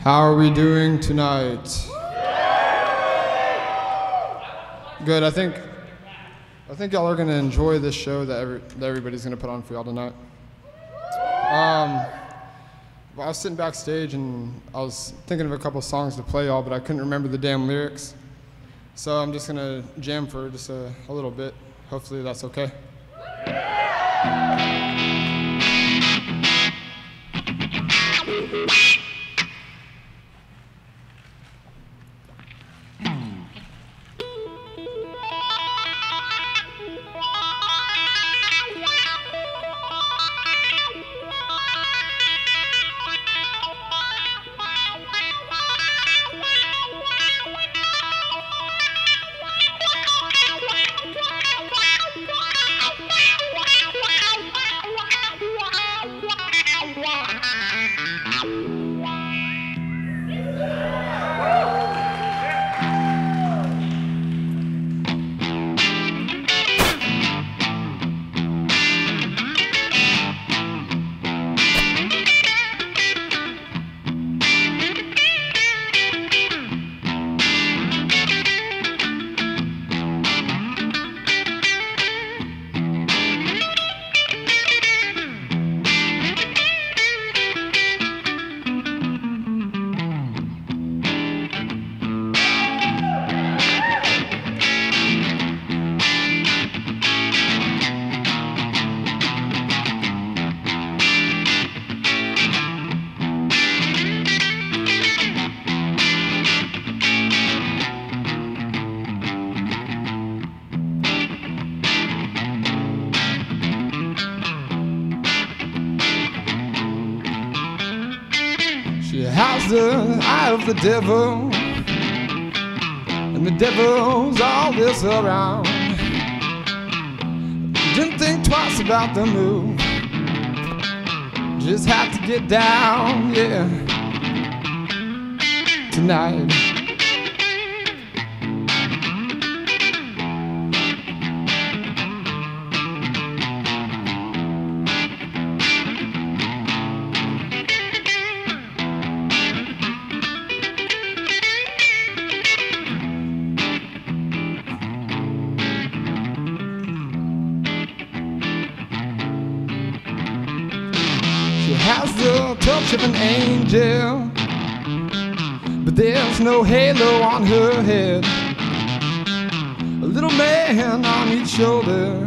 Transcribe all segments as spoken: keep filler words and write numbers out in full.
How are we doing tonight? Good. I think I think y'all are gonna enjoy this show that, every, that everybody's gonna put on for y'all tonight. Um, well, I was sitting backstage and I was thinking of a couple songs to play y'all, but I couldn't remember the damn lyrics. So I'm just gonna jam for just a, a little bit. Hopefully that's okay. She has the eye of the devil, and the devil's all this around. Didn't think twice about the move, just had to get down, yeah, tonight. She has the touch of an angel, but there's no halo on her head. A little man on each shoulder,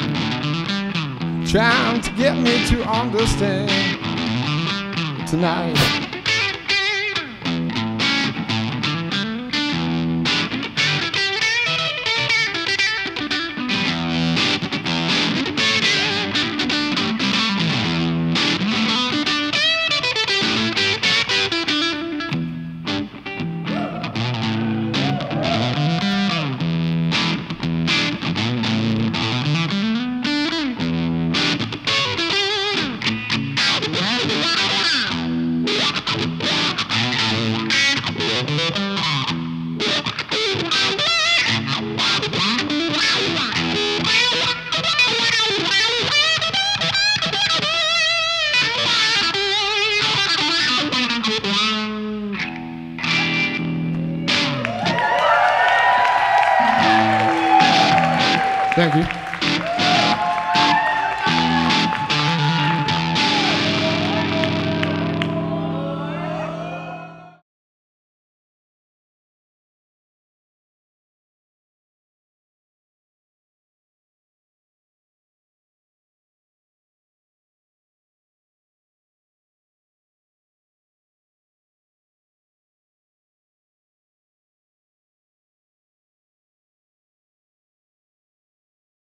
trying to get me to understand tonight. Thank you.